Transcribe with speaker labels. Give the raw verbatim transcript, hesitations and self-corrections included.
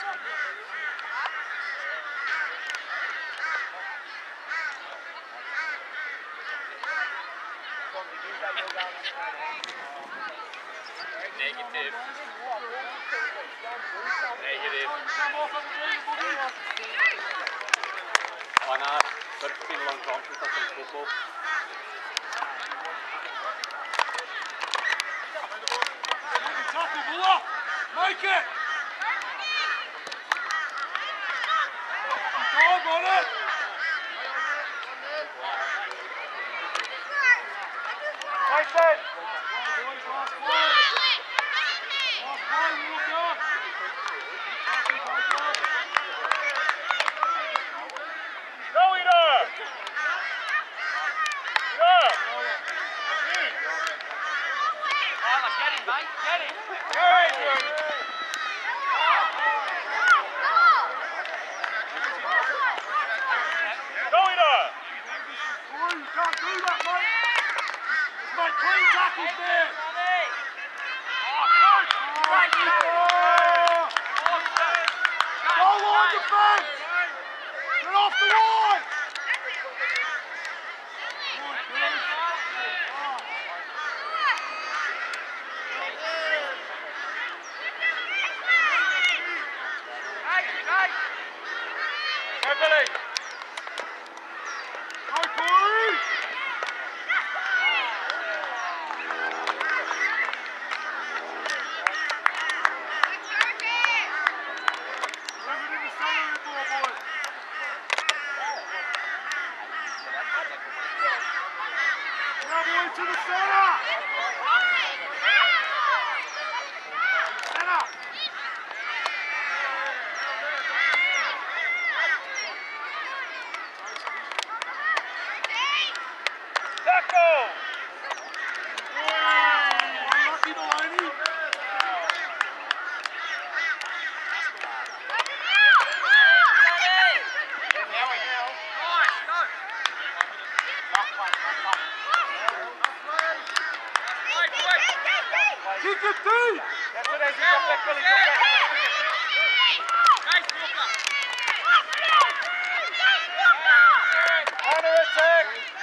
Speaker 1: Negative. Negative. I know, but it's been a long time since I've played football.
Speaker 2: Tackle, Bulla! Make it! Come on it! Take it! Last play! Last play, Walker! Go, Ida! Ida!
Speaker 3: Get him, mate, get him!
Speaker 2: Very good! Go, Ida! Oh, you can't do that, mate! Let's make clean tackles there! Go line defence! Get off the line! Go, Billy! Go, Corey! To the center! Center! Tackle! Unlucky Delaney! Kick it deep! That's what I drop back, Billy, drop back. Nice, Walker! Counter attack!